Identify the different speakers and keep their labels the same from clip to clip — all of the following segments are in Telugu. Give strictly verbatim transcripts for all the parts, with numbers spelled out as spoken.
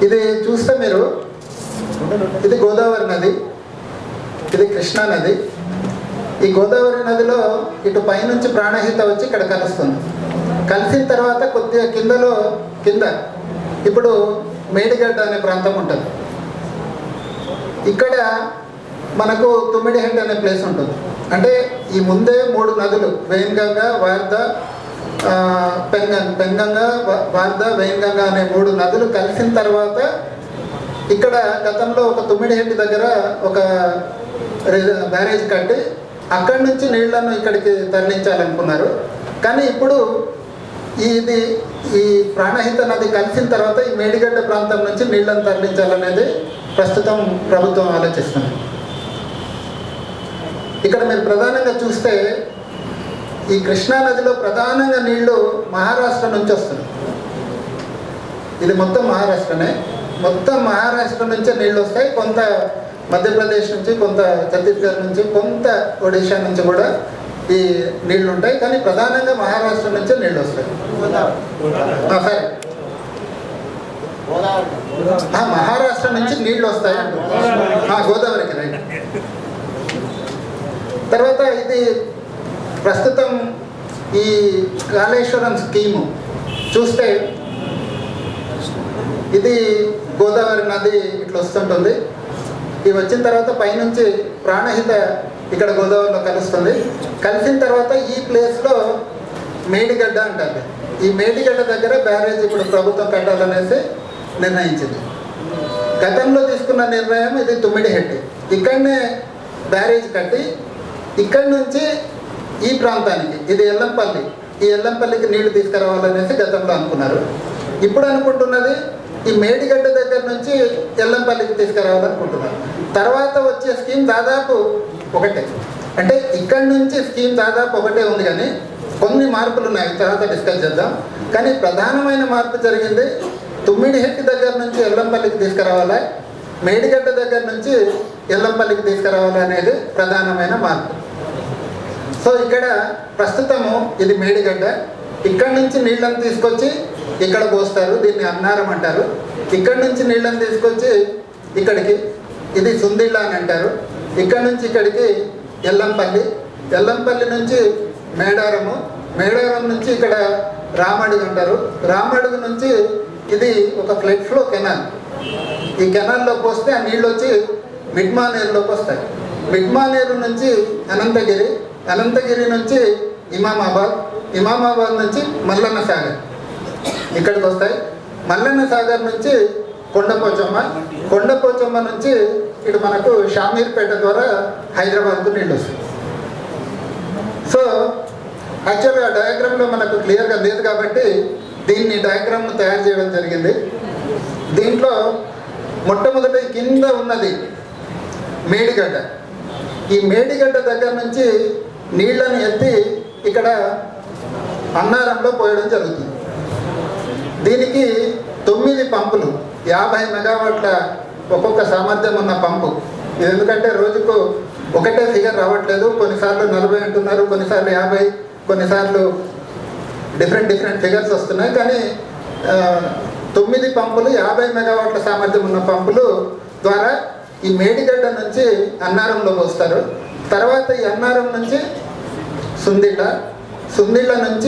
Speaker 1: ఇది చూస్తే మీరు, ఇది గోదావరి నది, ఇది కృష్ణా నది. ఈ గోదావరి నదిలో ఇటు పైనుంచి ప్రాణహిత వచ్చి ఇక్కడ కలుస్తుంది. కలిసిన తర్వాత కొద్దిగా కిందలో కింద ఇప్పుడు మేడిగడ్డ అనే ప్రాంతం ఉంటుంది. ఇక్కడ మనకు తుమ్మిడిహెడ్ అనే ప్లేస్ ఉంటుంది. అంటే ఈ ముందే మూడు నదులు వేన్గంగా, వార్ద, పెంగంగ పెంగంగా వార్ద, వేన్గంగా అనే మూడు నదులు కలిసిన తర్వాత ఇక్కడ గతంలో ఒక తుమ్మిడిహెడ్ దగ్గర ఒక బ్యారేజ్ కట్టి అక్కడి నుంచి నీళ్లను ఇక్కడికి తరలించాలనుకున్నారు. కానీ ఇప్పుడు ఇది ఈ ప్రాణహిత నది కలిసిన తర్వాత ఈ మేడిగడ్డ ప్రాంతం నుంచి నీళ్లను తరలించాలనేది ప్రస్తుతం ప్రభుత్వం ఆలోచిస్తుంది. ఇక్కడ మీరు ప్రధానంగా చూస్తే ఈ కృష్ణా నదిలో ప్రధానంగా నీళ్లు మహారాష్ట్ర నుంచి వస్తున్నాయి. ఇది మొత్తం మహారాష్ట్రనే, మొత్తం మహారాష్ట్ర నుంచే నీళ్ళు వస్తాయి. కొంత మధ్యప్రదేశ్ నుంచి, కొంత ఛత్తీస్గఢ్ నుంచి, కొంత ఒడిశా నుంచి కూడా ఈ నీళ్లు ఉంటాయి. కానీ ప్రధానంగా మహారాష్ట్ర నుంచే నీళ్ళు వస్తాయి. సరే, మహారాష్ట్ర నుంచి నీళ్లు వస్తాయి, గోదావరికి రైట్. తర్వాత ఇది ప్రస్తుతం ఈ కాళేశ్వరం స్కీము చూస్తే ఇది గోదావరి నది ఇట్లా వస్తుంటుంది. ఇది వచ్చిన తర్వాత పైనుంచి ప్రాణహిత ఇక్కడ గోదావరిలో కలుస్తుంది. కలిసిన తర్వాత ఈ ప్లేస్లో మేడిగడ్డ అంటారు. ఈ మేడిగడ్డ దగ్గర బ్యారేజ్ ఇప్పుడు ప్రభుత్వం కట్టాలనేసి నిర్ణయించింది. గతంలో తీసుకున్న నిర్ణయం ఇది తుమ్మిడిహెడ్, ఇక్కడనే బ్యారేజ్ కట్టి ఇక్కడి నుంచి ఈ ప్రాంతానికి, ఇది ఎల్లంపల్లి, ఈ ఎల్లంపల్లికి నీళ్లు తీసుకురావాలనేసి గతంలో అనుకున్నారు. ఇప్పుడు అనుకుంటున్నది ఈ మేడిగడ్డ దగ్గర నుంచి ఎల్లంపల్లికి తీసుకురావాలనుకుంటున్నారు. తర్వాత వచ్చే స్కీమ్ దాదాపు ఒకటే. అంటే ఇక్కడి నుంచి స్కీమ్ దాదాపు ఒకటే ఉంది, కానీ కొన్ని మార్పులు ఉన్నాయి, తర్వాత డిస్కస్ చేద్దాం. కానీ ప్రధానమైన మార్పు జరిగింది, తుమ్మిడిహెడ్ దగ్గర నుంచి ఎల్లంపల్లికి తీసుకురావాలా, మేడిగడ్డ దగ్గర నుంచి ఎల్లంపల్లికి తీసుకురావాలా అనేది ప్రధానమైన మార్పు. సో ఇక్కడ ప్రస్తుతము ఇది మేడిగడ్డ, ఇక్కడి నుంచి నీళ్ళని తీసుకొచ్చి ఇక్కడ పోస్తారు, దీన్ని అన్నారం అంటారు. ఇక్కడి నుంచి నీళ్ళని తీసుకొచ్చి ఇక్కడికి, ఇది సుందిళ్ళ అని అంటారు. ఇక్కడి నుంచి ఇక్కడికి ఎల్లంపల్లి, ఎల్లంపల్లి నుంచి మేడారము, మేడారం నుంచి ఇక్కడ రామడుగు అంటారు. రామడుగు నుంచి ఇది ఒక ఫ్లడ్ ఫ్లో కెనాల్. ఈ కెనాల్లోకి వస్తే ఆ నీళ్ళు వచ్చి మిడ్మానేరులోకి వస్తాయి. మిడ్మానేరు నుంచి అనంతగిరి, అనంతగిరి నుంచి ఇమామాబాద్, ఇమామాబాద్ నుంచి మల్లన్న సాగర్ ఇక్కడికి వస్తాయి. మల్లన్న సాగర్ నుంచి కొండపోచమ్మ, కొండపోచమ్మ నుంచి ఇటు మనకు షామీర్పేట ద్వారా హైదరాబాద్కు నీళ్ళు వస్తాయి. సో యాక్చువల్గా డయాగ్రామ్లో మనకు క్లియర్గా లేదు కాబట్టి దీన్ని డయాగ్రామ్ను తయారు చేయడం జరిగింది. దీంట్లో మొట్టమొదటి కింద ఉన్నది మేడిగడ్డ. ఈ మేడిగడ్డ దగ్గర నుంచి నీళ్లను ఎత్తి ఇక్కడ అన్నారంలో పోయడం జరుగుతుంది. దీనికి తొమ్మిది పంపులు, యాభై మెగావాట్ల ఒక్కొక్క సామర్థ్యం ఉన్న పంపు. ఇది ఎందుకంటే రోజుకు ఒకటే ఫిగర్ రావట్లేదు, కొన్నిసార్లు నలభై అంటున్నారు, కొన్నిసార్లు యాభై, కొన్నిసార్లు డిఫరెంట్ డిఫరెంట్ ఫిగర్స్ వస్తున్నాయి. కానీ తొమ్మిది పంపులు, యాభై మెగావాట్ల సామర్థ్యం ఉన్న పంపులు ద్వారా ఈ మేడిగడ్డ నుంచి అన్నారంలో పోస్తారు. తర్వాత ఈ అన్నారం నుంచి సుందిళ్ళ, సుందిళ్ళ నుంచి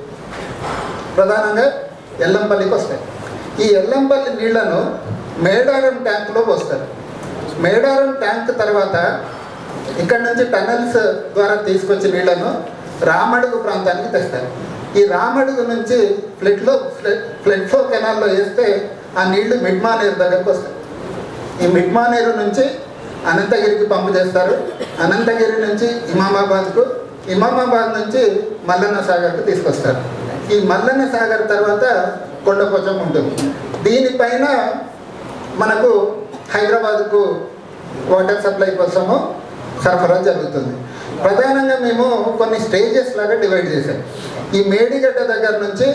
Speaker 1: ప్రధానంగా ఎల్లంపల్లికి వస్తాయి. ఈ ఎల్లంపల్లి నీళ్లను మేడారం ట్యాంకులో పోస్తారు. మేడారం ట్యాంక్ తర్వాత ఇక్కడ నుంచి టనల్స్ ద్వారా తీసుకొచ్చి నీళ్లను రామడుగు ప్రాంతానికి తెస్తారు. ఈ రామడుగు నుంచి ఫ్లడ్లో ఫ్లడ్ ఫ్లో కెనాల్లో వేస్తే ఆ నీళ్లు మిడ్మానేరు దగ్గరకు వస్తాయి. ఈ మిడ్మానేరు నుంచి అనంతగిరికి పంపు చేస్తారు. అనంతగిరి నుంచి ఇమామాబాద్కు, ఇమామాబాద్ నుంచి మల్లన్న సాగర్కు తీసుకొస్తారు. ఈ మల్లన్న సాగర్ తర్వాత కొండపోచం ఉంటుంది. దీనిపైన మనకు హైదరాబాద్కు వాటర్ సప్లై కోసము సరఫరా జరుగుతుంది. ప్రధానంగా మేము కొన్ని స్టేజెస్ లాగా డివైడ్ చేశాం. ఈ మేడిగడ్డ దగ్గర నుంచి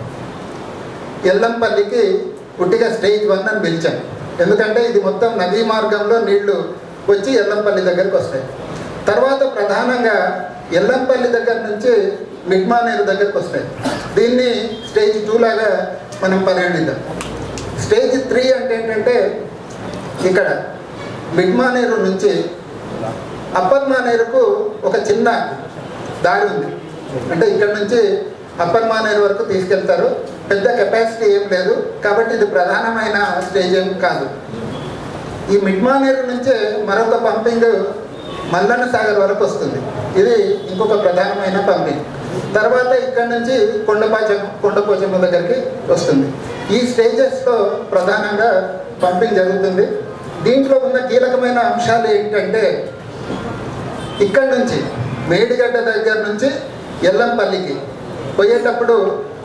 Speaker 1: ఎల్లంపల్లికి పుట్టిగా స్టేజ్ వన్ అని పిలిచాం. ఎందుకంటే ఇది మొత్తం నదీ మార్గంలో నీళ్లు వచ్చి ఎల్లంపల్లి దగ్గరికి వస్తాయి. తర్వాత ప్రధానంగా ఎల్లంపల్లి దగ్గర నుంచి మిడ్మానేరు దగ్గరికి వస్తాయి. దీన్ని స్టేజ్ టూ లాగా మనం పరిగణిద్దాం. స్టేజ్ త్రీ త్రీ అంటే ఏంటంటే ఇక్కడ మిడ్ మానేరు నుంచి అప్పర్ మానేరుకు ఒక చిన్న దారి ఉంది. అంటే ఇక్కడ నుంచి అప్పర్ మానేరు వరకు తీసుకెళ్తారు. పెద్ద కెపాసిటీ ఏం లేదు కాబట్టి ఇది ప్రధానమైన స్టేజ్ ఏం కాదు. ఈ మిడ్ మానేరు నుంచే మరొక పంపింగ్ మల్లన్న సాగర్ వరకు వస్తుంది. ఇది ఇంకొక ప్రధానమైన పంపింగ్. తర్వాత ఇక్కడ నుంచి కొండపాచ కొండపోచమ్మ దగ్గరికి వస్తుంది. ఈ స్టేజెస్లో ప్రధానంగా పంపింగ్ జరుగుతుంది. దీంట్లో ఉన్న కీలకమైన అంశాలు ఏంటంటే ఇక్కడ నుంచి మేడిగడ్డ దగ్గర నుంచి ఎల్లంపల్లికి పోయేటప్పుడు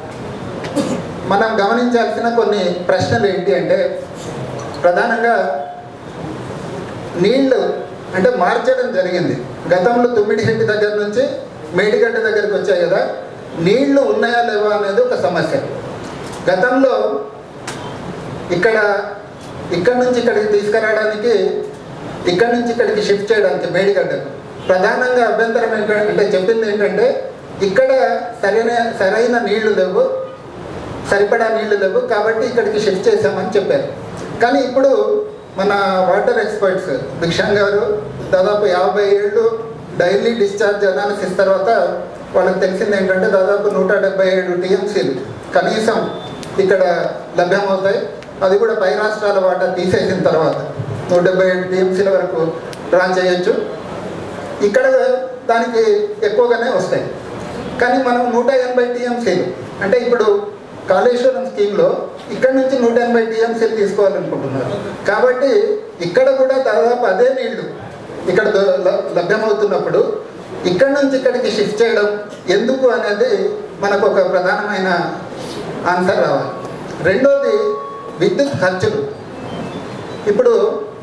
Speaker 1: మనం గమనించాల్సిన కొన్ని ప్రశ్నలు ఏంటి అంటే ప్రధానంగా నీళ్లు అంటే మార్చడం జరిగింది. గతంలో తుమ్మిడిహెట్టి దగ్గర నుంచి మేడిగడ్డ దగ్గరికి వచ్చాయి కదా, నీళ్లు ఉన్నాయా లేవా అనేది ఒక సమస్య. గతంలో ఇక్కడ ఇక్కడ నుంచి ఇక్కడికి తీసుకురావడానికి ఇక్కడ నుంచి ఇక్కడికి షిఫ్ట్ చేయడానికి మేడిగడ్డకు ప్రధానంగా అభ్యంతరం ఏంటంటే చెప్పింది ఏంటంటే ఇక్కడ సరైన సరైన నీళ్లు లేవు, సరిపడా నీళ్లు లేవు కాబట్టి ఇక్కడికి షిఫ్ట్ చేశామని చెప్పారు. కానీ ఇప్పుడు మన వాటర్ ఎక్స్పర్ట్స్ భిక్షం గారు దాదాపు యాభై ఏళ్ళు డైలీ డిశ్చార్జ్ అనాలిసిస్ తర్వాత వాళ్ళకి తెలిసింది ఏంటంటే దాదాపు నూట డెబ్బై ఏడు టీఎంసీలు కనీసం ఇక్కడ లభ్యమవుతాయి. అది కూడా పై రాష్ట్రాల వాటర్ తీసేసిన తర్వాత నూట డెబ్బై ఏడు టీఎంసీల వరకు డ్రా చేయొచ్చు. ఇక్కడ దానికి ఎక్కువగానే వస్తాయి. కానీ మనం నూట ఎనభై టీఎంసీలు అంటే ఇప్పుడు కాళేశ్వరం స్కీమ్లో ఇక్కడ నుంచి నూట ఎనభై టీఎంసీలు తీసుకోవాలనుకుంటున్నారు. కాబట్టి ఇక్కడ కూడా దాదాపు అదే నీళ్లు ఇక్కడ లభ్యమవుతున్నప్పుడు ఇక్కడ నుంచి ఇక్కడికి షిఫ్ట్ చేయడం ఎందుకు అనేది మనకు ఒక ప్రధానమైన ఆన్సర్ రావాలి. రెండోది విద్యుత్ ఖర్చులు. ఇప్పుడు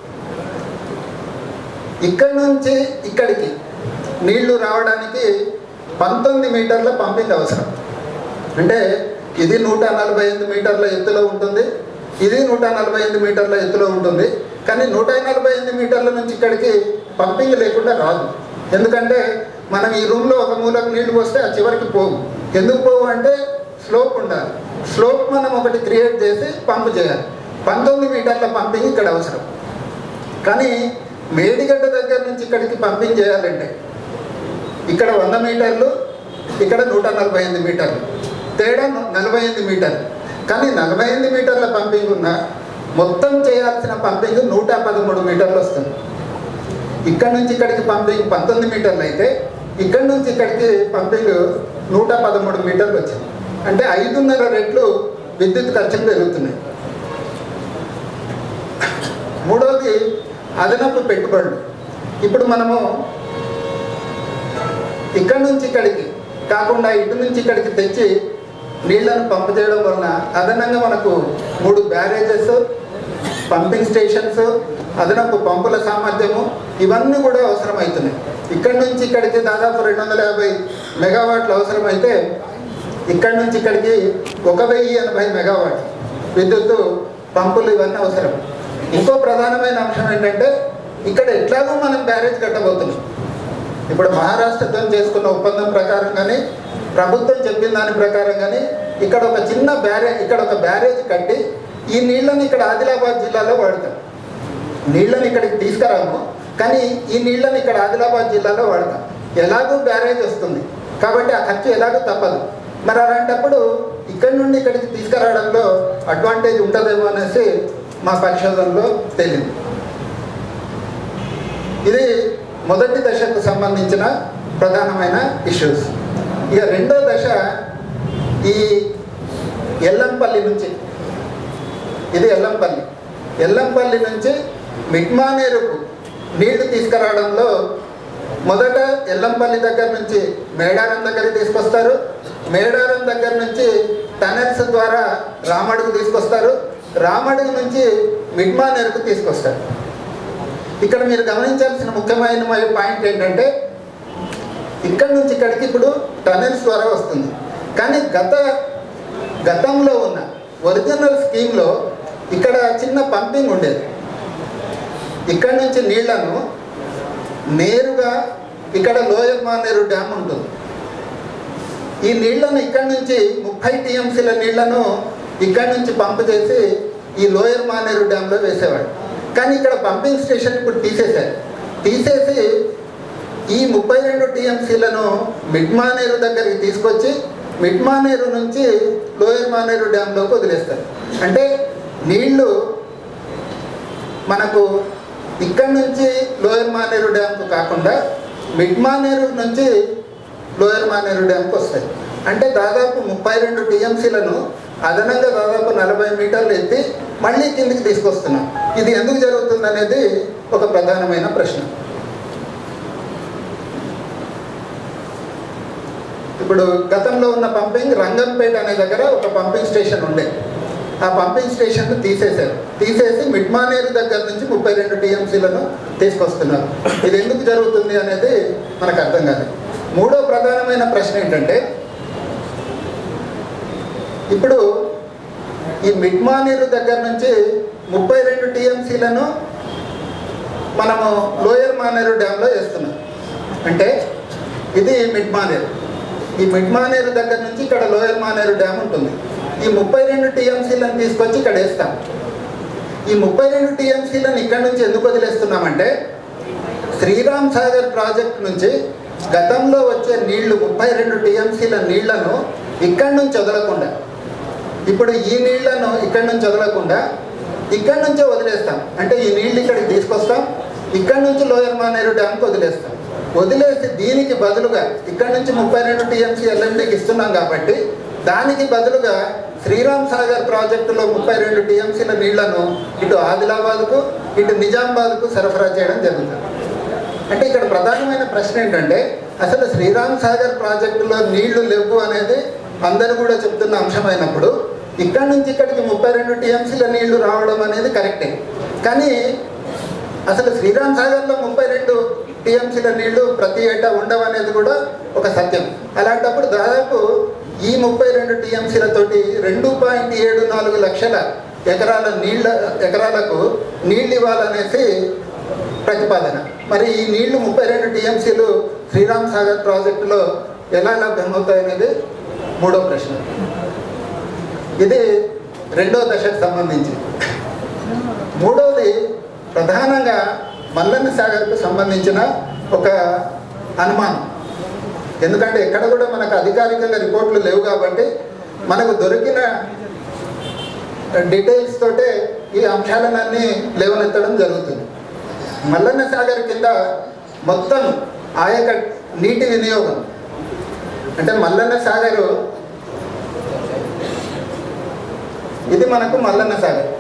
Speaker 1: ఇక్కడ నుంచి ఇక్కడికి నీళ్లు రావడానికి పంతొమ్మిది మీటర్ల పంపింగ్ అవసరం. అంటే ఇది నూట నలభై ఎనిమిది మీటర్ల ఎత్తులో ఉంటుంది, ఇది నూట నలభై ఎనిమిది మీటర్ల ఎత్తులో ఉంటుంది. కానీ నూట నలభై ఎనిమిది మీటర్ల నుంచి ఇక్కడికి పంపింగ్ లేకుండా రాదు. ఎందుకంటే మనం ఈ రూమ్లో ఒక మూలకు నీళ్లు పోస్తే ఆ చివరికి పోవు. ఎందుకు పోవు అంటే స్లోప్ ఉండాలి. స్లోప్ మనం ఒకటి క్రియేట్ చేసి పంపు చేయాలి. పంతొమ్మిది మీటర్ల పంపింగ్ ఇక్కడ అవసరం. కానీ మేడిగడ్డ దగ్గర నుంచి ఇక్కడికి పంపింగ్ చేయాలంటే ఇక్కడ వంద మీటర్లు, ఇక్కడ నూట నలభై ఎనిమిది మీటర్లు, తేడా నలభై ఎనిమిది మీటర్లు. కానీ నలభై ఎనిమిది మీటర్ల పంపింగ్ ఉన్న మొత్తం చేయాల్సిన పంపింగ్ నూట పదమూడు మీటర్లు వస్తుంది. ఇక్కడ నుంచి ఇక్కడికి పంపింగ్ పంతొమ్మిది మీటర్లు అయితే ఇక్కడ నుంచి ఇక్కడికి పంపింగ్ నూట పదమూడు మీటర్లు వచ్చింది. అంటే ఐదున్నర రెట్లు విద్యుత్ ఖర్చులు పెరుగుతున్నాయి. మూడవది అదనపు పెట్టుబడులు. ఇప్పుడు మనము ఇక్కడ నుంచి ఇక్కడికి కాకుండా ఇటు నుంచి ఇక్కడికి తెచ్చి నీళ్లను పంపు చేయడం వలన అదనంగా మనకు మూడు బ్యారేజెస్, పంపింగ్ స్టేషన్స్, అదనపు పంపుల సామర్థ్యము ఇవన్నీ కూడా అవసరమవుతున్నాయి. ఇక్కడ నుంచి ఇక్కడికి దాదాపు రెండు వందల యాభై మెగావాట్లు అవసరమైతే ఇక్కడ నుంచి ఇక్కడికి ఒక వెయ్యి ఎనభై మెగావాట్ విద్యుత్తు పంపులు ఇవన్నీ అవసరం. ఇంకో ప్రధానమైన అంశం ఏంటంటే ఇక్కడ ఎట్లాగో మనం బ్యారేజ్ కట్టబోతున్నాం. ఇప్పుడు మహారాష్ట్రతో చేసుకున్న ఒప్పందం ప్రకారం కానీ ప్రభుత్వం చెప్పిన దాని ప్రకారం కానీ ఇక్కడ ఒక చిన్న బ్యారేజ్ ఇక్కడ ఒక బ్యారేజ్ కట్టి ఈ నీళ్ళని ఇక్కడ ఆదిలాబాద్ జిల్లాలో వాడతాం. నీళ్ళని ఇక్కడికి తీసుకురాము కానీ ఈ నీళ్ళని ఇక్కడ ఆదిలాబాద్ జిల్లాలో వాడతాం. ఎలాగూ బ్యారేజ్ వస్తుంది కాబట్టి ఆ ఖర్చు ఎలాగూ తప్పదు. మరి అలాంటప్పుడు ఇక్కడ నుండి ఇక్కడికి తీసుకురావడంలో అడ్వాంటేజ్ ఉంటుందేమో అనేసి మా పరిశోధనలో తేలింది. ఇది మొదటి దశకు సంబంధించిన ప్రధానమైన ఇష్యూస్. ఇక రెండో దశ ఈ ఎల్లంపల్లి నుంచి, ఇది ఎల్లంపల్లి ఎల్లంపల్లి నుంచి మిడ్మానేరుకు నీళ్లు తీసుకురావడంలో మొదట ఎల్లంపల్లి దగ్గర నుంచి మేడారం దగ్గరికి తీసుకొస్తారు. మేడారం దగ్గర నుంచి టనెల్స్ ద్వారా రామడుగు తీసుకొస్తారు. రామడుగు నుంచి మిడ్మానేరుకు తీసుకొస్తారు. ఇక్కడ మీరు గమనించాల్సిన ముఖ్యమైన పాయింట్ ఏంటంటే ఇక్కడ నుంచి ఇక్కడికి ఇప్పుడు టనెల్స్ ద్వారా వస్తుంది. కానీ గత గతంలో ఉన్న ఒరిజినల్ స్కీమ్లో ఇక్కడ చిన్న పంపింగ్ ఉండేది. ఇక్కడ నుంచి నీళ్లను నేరుగా ఇక్కడ లోయర్ మానేరు డ్యామ్ ఉంటుంది. ఈ నీళ్లను ఇక్కడ నుంచి ముప్పై టీఎంసీల నీళ్లను ఇక్కడ నుంచి పంపు చేసి ఈ లోయర్ మానేరు డ్యాంలో వేసేవాడు. కానీ ఇక్కడ పంపింగ్ స్టేషన్ ఇప్పుడు తీసేశారు. తీసేసి ఈ ముప్పై రెండు టీఎంసీలను మిడ్ మానేరు దగ్గరికి తీసుకొచ్చి మిడ్ మానేరు నుంచి లోయర్ మానేరు డ్యాంలోకి వదిలేస్తారు. అంటే నీళ్లు మనకు ఇక్కడ నుంచి లోయర్ మానేరు డ్యాంకు కాకుండా మిడ్ మానేరు నుంచి లోయర్ మానేరు డ్యాంకు వస్తాయి. అంటే దాదాపు ముప్పై రెండు టీఎంసీలను అదనంగా దాదాపు నలభై మీటర్లు ఎత్తి మళ్ళీ కిందికి తీసుకొస్తున్నాం. ఇది ఎందుకు జరుగుతుంది అనేది ఒక ప్రధానమైన ప్రశ్న. ఇప్పుడు గతంలో ఉన్న పంపింగ్ రంగంపేట అనే దగ్గర ఒక పంపింగ్ స్టేషన్ ఉండే. ఆ పంపింగ్ స్టేషన్ తీసేశారు. తీసేసి మిడ్ మానేరు దగ్గర నుంచి ముప్పై రెండు టీఎంసీలను తీసుకొస్తున్నారు. ఇది ఎందుకు జరుగుతుంది అనేది మనకు అర్థం కాదు. మూడో ప్రధానమైన ప్రశ్న ఏంటంటే, ఇప్పుడు ఈ మిడ్ మానేరు దగ్గర నుంచి ముప్పై రెండు టీఎంసీలను మనము లోయర్ మానేరు డ్యాంలో వేస్తున్నాం. అంటే ఇది మిడ్ మానేరు. ఈ మిడ్ మానేరు దగ్గర నుంచి ఇక్కడ లోయర్ మానేరు డ్యామ్ ఉంటుంది. ఈ ముప్పై రెండు టీఎంసీలను తీసుకొచ్చి ఇక్కడ వేస్తాం. ఈ ముప్పై రెండు టీఎంసీలను ఇక్కడ నుంచి ఎందుకు వదిలేస్తున్నామంటే, శ్రీరామ్ సాగర్ ప్రాజెక్ట్ నుంచి గతంలో వచ్చే నీళ్లు ముప్పై రెండు టీఎంసీల నీళ్లను ఇక్కడి నుంచి వదలకుండా, ఇప్పుడు ఈ నీళ్లను ఇక్కడి నుంచి వదలకుండా ఇక్కడి నుంచే వదిలేస్తాం. అంటే ఈ నీళ్ళు ఇక్కడికి తీసుకొస్తాం, ఇక్కడి నుంచి లోయర్ మానేరు డ్యామ్కి వదిలేస్తాం. వదిలేసి దీనికి బదులుగా ఇక్కడ నుంచి ముప్పై రెండు టీఎంసీ ఎల్ఎండికి ఇస్తున్నాం కాబట్టి దానికి బదులుగా శ్రీరామ్ సాగర్ ప్రాజెక్టులో ముప్పై రెండు టీఎంసీల నీళ్లను ఇటు ఆదిలాబాద్కు ఇటు నిజామాబాద్కు సరఫరా చేయడం జరుగుతుంది. అంటే ఇక్కడ ప్రధానమైన ప్రశ్న ఏంటంటే, అసలు శ్రీరామ్ సాగర్ ప్రాజెక్టులో నీళ్లు లేవు అనేది అందరూ కూడా చెప్తున్న అంశమైనప్పుడు ఇక్కడి నుంచి ఇక్కడికి ముప్పై రెండు టీఎంసీల నీళ్లు రావడం అనేది కరెక్టే. కానీ అసలు శ్రీరామ్ సాగర్లో ముప్పై రెండు టీఎంసీల నీళ్లు ప్రతి ఏటా ఉండవనేది కూడా ఒక సత్యం. అలాంటప్పుడు దాదాపు ఈ ముప్పై రెండు టీఎంసీలతోటి రెండు పాయింట్ ఏడు నాలుగు లక్షల ఎకరాల నీళ్ళ ఎకరాలకు నీళ్ళు ఇవ్వాలనేసి ప్రతిపాదన. మరి ఈ నీళ్లు ముప్పై రెండు టీఎంసీలు శ్రీరామ్ సాగర్ ప్రాజెక్టులో ఎలా లభ్యమవుతాయనేది మూడో ప్రశ్న. ఇది రెండో దశకు సంబంధించి. మూడవది ప్రధానంగా మల్లన్న సాగర్కు సంబంధించిన ఒక అనుమానం. ఎందుకంటే ఎక్కడ కూడా మనకు అధికారికంగా రిపోర్ట్లు లేవు కాబట్టి మనకు దొరికిన డీటెయిల్స్ తోటే ఈ అంశాలన్నీ లేవనెత్తడం జరుగుతుంది. మల్లన్న సాగర్ కింద మొత్తం ఆ యొక్క నీటి వినియోగం అంటే మల్లన్న సాగరు ఇది మనకు మల్లన్న సాగర్.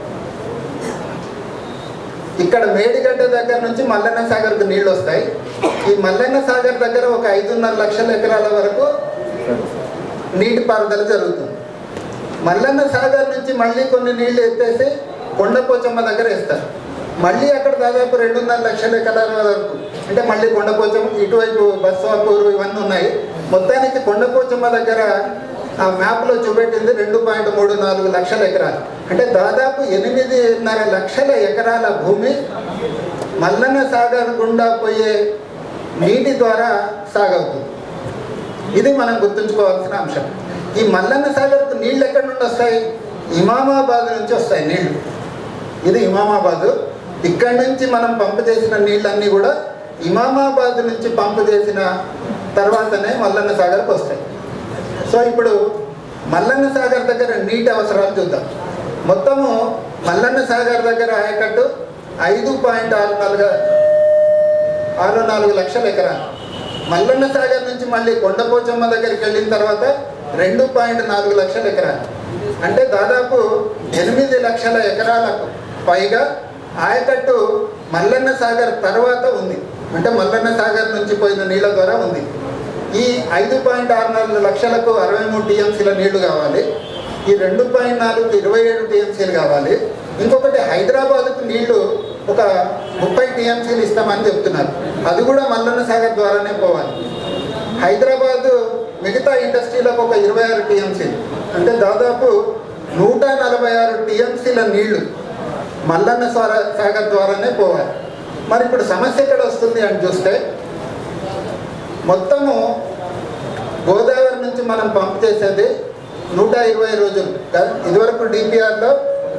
Speaker 1: ఇక్కడ మేడిగడ్డ దగ్గర నుంచి మల్లన్న సాగర్కు నీళ్ళు వస్తాయి. ఈ మల్లన్న సాగర్ దగ్గర ఒక ఐదున్నర లక్షల ఎకరాల వరకు నీటిపారుదల జరుగుతుంది. మల్లన్న సాగర్ నుంచి మళ్ళీ కొన్ని నీళ్లు ఎత్తేసి కొండపోచమ్మ దగ్గర వేస్తారు. మళ్ళీ అక్కడ దాదాపు రెండున్నర లక్షల ఎకరాల వరకు అంటే మళ్ళీ కొండపోచమ్మ ఇటువైపు బస్వాపూర్ ఇవన్నీ ఉన్నాయి. మొత్తానికి కొండపోచమ్మ దగ్గర ఆ మ్యాప్లో చూపెట్టింది రెండు పాయింట్ మూడు నాలుగు లక్షల ఎకరాలు. అంటే దాదాపు ఎనిమిదిన్నర లక్షల ఎకరాల భూమి మల్లన్న సాగర్ గుండా పోయే నీటి ద్వారా సాగవుతుంది. ఇది మనం గుర్తుంచుకోవాల్సిన అంశం. ఈ మల్లన్న సాగర్కు నీళ్ళు ఎక్కడి నుండి వస్తాయి? ఇమామాబాద్ నుంచి వస్తాయి నీళ్లు. ఇది ఇమామాబాదు. ఇక్కడి నుంచి మనం పంపు చేసిన నీళ్ళన్నీ కూడా ఇమామాబాద్ నుంచి పంపు చేసిన తర్వాతనే మల్లన్న సాగర్కి వస్తాయి. సో ఇప్పుడు మల్లన్న సాగర్ దగ్గర నీటి అవసరాలు చూద్దాం. మొత్తము మల్లన్న సాగర్ దగ్గర ఆయకట్టు ఐదు పాయింట్ ఆరు నాలుగు ఆరు నాలుగు లక్షల ఎకరాలు. మల్లన్న సాగర్ నుంచి మళ్ళీ కొండపోచమ్మ దగ్గరికి వెళ్ళిన తర్వాత రెండు పాయింట్ నాలుగు లక్షల ఎకరాలు. అంటే దాదాపు ఎనిమిది లక్షల ఎకరాలకు పైగా ఆయకట్టు మల్లన్న సాగర్ తర్వాత ఉంది. అంటే మల్లన్న సాగర్ నుంచి పోయిన నీళ్ళ ద్వారా ఉంది. ఈ ఐదు పాయింట్ ఆరు నాలుగు లక్షలకు అరవై మూడు టీఎంసీల నీళ్లు కావాలి. ఈ రెండు పాయింట్ నాలుగు ఇరవై ఏడు టీఎంసీలు కావాలి. ఇంకొకటి హైదరాబాద్కు నీళ్లు ఒక ముప్పై టీఎంసీలు ఇస్తామని చెప్తున్నారు. అది కూడా మల్లన్న సాగర్ ద్వారానే పోవాలి. హైదరాబాదు మిగతా ఇండస్ట్రీలకు ఒక ఇరవై ఆరు టీఎంసీలు అంటే దాదాపు నూట నలభై ఆరు టీఎంసీల నీళ్లు మల్లన్న సాగర్ ద్వారానే పోవాలి. మరి ఇప్పుడు సమస్య ఎక్కడ వస్తుంది అని చూస్తే, మొత్తము గోదావరి నుంచి మనం పంపు చేసేది నూట ఇరవై రోజులు. ఇదివరకు డిపిఆర్లో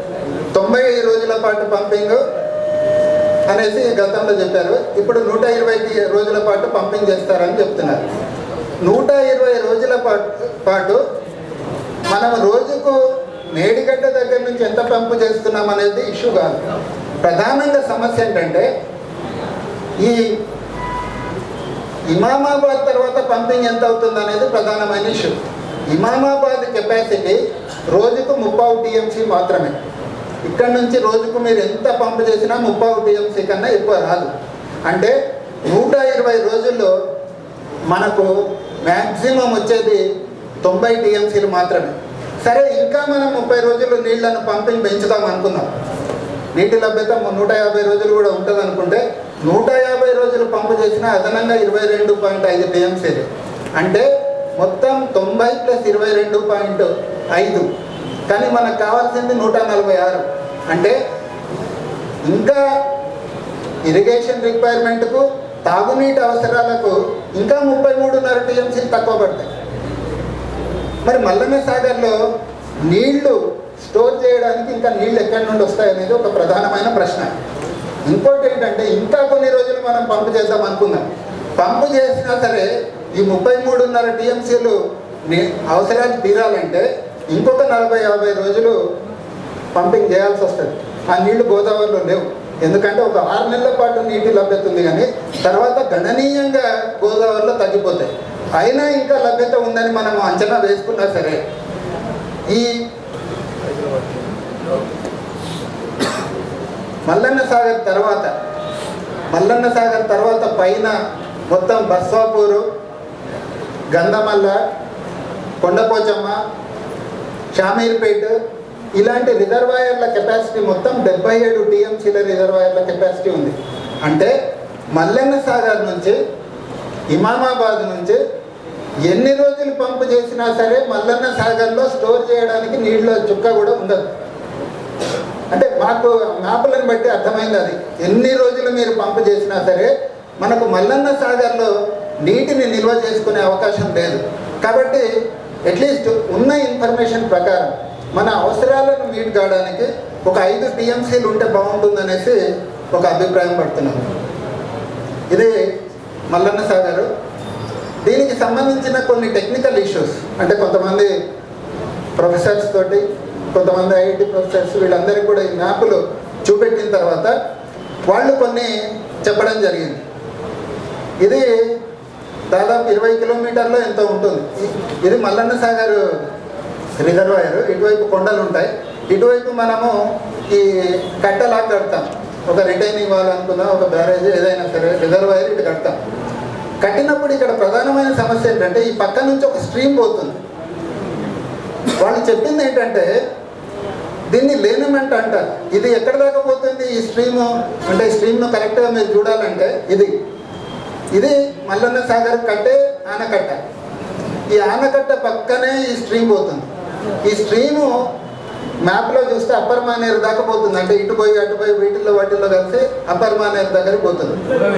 Speaker 1: తొంభై రోజుల పాటు పంపింగ్ అనేసి గతంలో చెప్పారు. ఇప్పుడు నూట ఇరవై రోజుల పాటు పంపింగ్ చేస్తారని చెప్తున్నారు. నూట ఇరవై రోజుల పాటు పాటు మనం రోజుకు మేడిగడ్డ దగ్గర నుంచి ఎంత పంపు చేస్తున్నాం అనేది ఇష్యూ కాదు. ప్రధానంగా సమస్య ఏంటంటే ఈ ఇమామాబాద్ తర్వాత పంపింగ్ ఎంత అవుతుంది అనేది ప్రధానమైన ఇష్యూ. ఇమామాబాద్ కెపాసిటీ రోజుకు ముప్పావు టీఎంసీ మాత్రమే. ఇక్కడ నుంచి రోజుకు మీరు ఎంత పంపు చేసినా ముప్పావు టీఎంసీ కన్నా ఎక్కువ రాదు. అంటే నూట ఇరవై రోజుల్లో మనకు మ్యాక్సిమం వచ్చేది తొంభై టీఎంసీలు మాత్రమే. సరే, ఇంకా మనం ముప్పై రోజులు నీళ్లను పంపింగ్ పెంచుదాం అనుకుందాం. నీటి లభ్యత నూట యాభై రోజులు కూడా ఉంటుంది అనుకుంటే నూట యాభై రోజులు పంపు చేసినా అదనంగా ఇరవై రెండు పాయింట్ ఐదు టీఎంసీలు. అంటే మొత్తం తొంభై ప్లస్ ఇరవై రెండు పాయింట్ ఐదు. కానీ మనకు కావాల్సింది నూట నలభై ఆరు. అంటే ఇంకా ఇరిగేషన్ రిక్వైర్మెంట్కు, తాగునీటి అవసరాలకు ఇంకా ముప్పై మూడున్నర టీఎంసీలు తక్కువ పడతాయి. మరి మల్లన్న సాగర్లో నీళ్లు స్టోర్ చేయడానికి ఇంకా నీళ్ళు ఎక్కడి నుండి వస్తాయనేది ఒక ప్రధానమైన ప్రశ్న. ఇంకోటి ఏంటంటే ఇంకా కొన్ని రోజులు మనం పంపు చేద్దాం అనుకుందాం. పంపు చేసినా సరే ఈ ముప్పై మూడున్నర టీఎంసీలు అవసరాలు తీరాలంటే ఇంకొక నలభై యాభై రోజులు పంపింగ్ చేయాల్సి వస్తుంది. ఆ నీళ్లు గోదావరిలో లేవు. ఎందుకంటే ఒక ఆరు నెలల పాటు నీటి లభ్యత ఉంది, కానీ తర్వాత గణనీయంగా గోదావరిలో తగ్గిపోతాయి. అయినా ఇంకా లభ్యత ఉందని మనం అంచనా వేసుకున్నా సరే ఈ మల్లన్న సాగర్ తర్వాత మల్లన్న సాగర్ తర్వాత పైన మొత్తం బస్వాపూరు, గంధమల్ల, కొండపోచమ్మ, షామీర్పేట ఇలాంటి రిజర్వాయర్ల కెపాసిటీ మొత్తం డెబ్బై ఏడు టీఎంసీల రిజర్వాయర్ల కెపాసిటీ ఉంది. అంటే మల్లన్న సాగర్ నుంచి ఇమామాబాద్ నుంచి ఎన్ని రోజులు పంపు చేసినా సరే మల్లన్న సాగర్లో స్టోర్ చేయడానికి నీళ్ళ చుక్క కూడా ఉండదు. అంటే మాకు మ్యాపులను బట్టి అర్థమైంది అది. ఎన్ని రోజులు మీరు పంపు చేసినా సరే మనకు మల్లన్న సాగర్లో నీటిని నిల్వ చేసుకునే అవకాశం లేదు. కాబట్టి అట్లీస్ట్ ఉన్న ఇన్ఫర్మేషన్ ప్రకారం మన అవసరాలను మీట్ కావడానికి ఒక ఐదు టీఎంసీలు ఉంటే బాగుంటుందనేసి ఒక అభిప్రాయం పడుతున్నాను. ఇది మల్లన్న సాగర్. దీనికి సంబంధించిన కొన్ని టెక్నికల్ ఇష్యూస్, అంటే కొంతమంది ప్రొఫెసర్స్ తోటి, కొంతమంది ఐఐటి ప్రొఫెసర్స్ వీళ్ళందరికీ కూడా ఈ మ్యాపులు చూపెట్టిన తర్వాత వాళ్ళు కొన్ని చెప్పడం జరిగింది. ఇది దాదాపు ఇరవై కిలోమీటర్లో ఎంతో ఉంటుంది. ఇది మల్లన్న సాగర్ రిజర్వాయర్. ఇటువైపు కొండలు ఉంటాయి, ఇటువైపు మనము ఈ కట్టలా కడతాం. ఒక రిటైనింగ్ వాల్ అనుకుందాం, ఒక బ్యారేజ్ ఏదైనా సరే రిజర్వాయర్ ఇటు కడతాం. కట్టినప్పుడు ఇక్కడ ప్రధానమైన సమస్య ఏంటంటే ఈ పక్క నుంచి ఒక స్ట్రీమ్ పోతుంది. వాళ్ళు చెప్పింది ఏంటంటే దీన్ని లేనమెంట్ అంటారు. ఇది ఎక్కడ దాకా పోతుంది ఈ స్ట్రీము అంటే ఈ స్ట్రీమ్ను కరెక్ట్గా మీరు చూడాలంటే ఇది ఇది మల్లన్న సాగర్ కట్టే ఆనకట్ట. ఈ ఆనకట్ట పక్కనే ఈ స్ట్రీమ్ పోతుంది. ఈ స్ట్రీము మ్యాప్లో చూస్తే అప్పర్ మానేరు దాకా పోతుంది. అంటే ఇటు పోయి అటు పోయి వీటిల్లో వాటిల్లో కలిసి అప్పర్ మానేరు దగ్గరికి పోతుంది.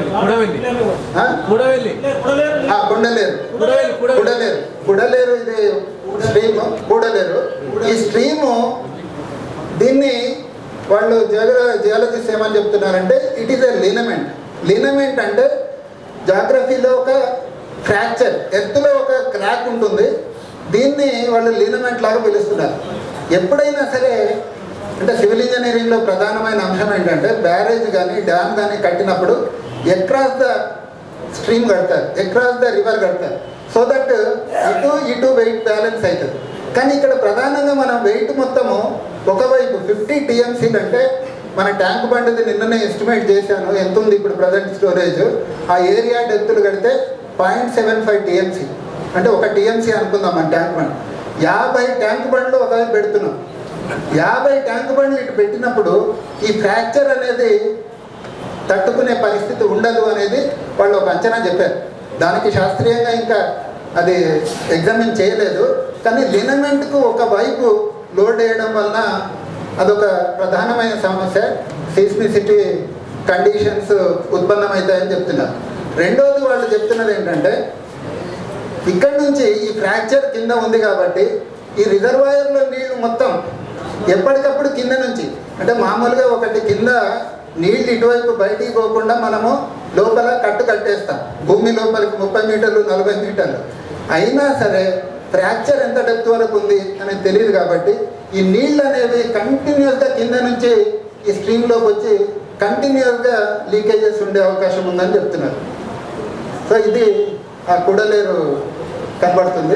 Speaker 1: కొండలేరు కుడలేరు కుడలేరు ఇది స్ట్రీమ్ కూడలేరు. ఈ స్ట్రీము దీన్ని వాళ్ళు జియోగ్ర జియాలజిస్ట్ ఏమని చెప్తున్నారంటే ఇట్ ఈస్ ఎ లీనమెంట్. లీనమెంట్ అంటే జాగ్రఫీలో ఒక ఫ్రాక్చర్, ఎర్త్లో ఒక క్రాక్ ఉంటుంది. దీన్ని వాళ్ళు లీనమెంట్ లాగా పిలుస్తున్నారు. ఎప్పుడైనా సరే అంటే సివిల్ ఇంజనీరింగ్లో ప్రధానమైన అంశం ఏంటంటే బ్యారేజ్ కానీ డ్యామ్ కానీ కట్టినప్పుడు అక్రాస్ ద స్ట్రీమ్ కడతారు, అక్రాస్ ద రివర్ కడతారు. సో దట్ ఇటు ఇటు వెయిట్ బ్యాలెన్స్ అవుతుంది. కానీ ఇక్కడ ప్రధానంగా మనం వెయిట్ మొత్తము ఒకవైపు ఫిఫ్టీ టీఎంసీలు అంటే మన ట్యాంక్ బండ్ది నిన్ననే ఎస్టిమేట్ చేశాను ఎంత ఉంది ఇప్పుడు ప్రజెంట్ స్టోరేజ్. ఆ ఏరియా డెప్తులు కడితే పాయింట్ సెవెన్ ఫైవ్ టీఎంసీ అంటే ఒక టీఎంసీ అనుకుందాం మన ట్యాంక్ బండ్. యాభై ట్యాంక్ బండ్లు ఒకవైపు పెడుతున్నాం. యాభై ట్యాంక్ బండ్లు ఇటు పెట్టినప్పుడు ఈ ఫ్రాక్చర్ అనేది తట్టుకునే పరిస్థితి ఉండదు అనేది వాళ్ళు ఒక అంచనా చెప్పారు. దానికి శాస్త్రీయంగా ఇంకా అది ఎగ్జామిన్ చేయలేదు. కానీ లినమెంట్కు ఒకవైపు లోడ్ వేయడం వలన అదొక ప్రధానమైన సమస్య, సీస్మిసిటీ కండిషన్స్ ఉత్పన్నమవుతాయని చెప్తున్నారు. రెండోది వాళ్ళు చెప్తున్నది ఏంటంటే ఇక్కడ నుంచి ఈ ఫ్రాక్చర్ కింద ఉంది కాబట్టి ఈ రిజర్వాయర్లో నీళ్లు మొత్తం ఎప్పటికప్పుడు కింద నుంచి అంటే మామూలుగా ఒకటి కింద నీళ్ళు ఇటువైపు బయటికి పోకుండా మనము లోపల కట్టు కట్టేస్తాం, భూమి లోపలికి ముప్పై మీటర్లు నలభై మీటర్లు. అయినా సరే ఫ్రాక్చర్ ఎంత డెప్త్ వరకు ఉంది అనేది తెలియదు కాబట్టి ఈ నీళ్ళు అనేవి కంటిన్యూస్గా కింద నుంచి ఈ స్ట్రీమ్లోకి వచ్చి కంటిన్యూస్గా లీకేజెస్ ఉండే అవకాశం ఉందని చెప్తున్నారు. సో ఇది ఆ కుడలేరు కనబడుతుంది.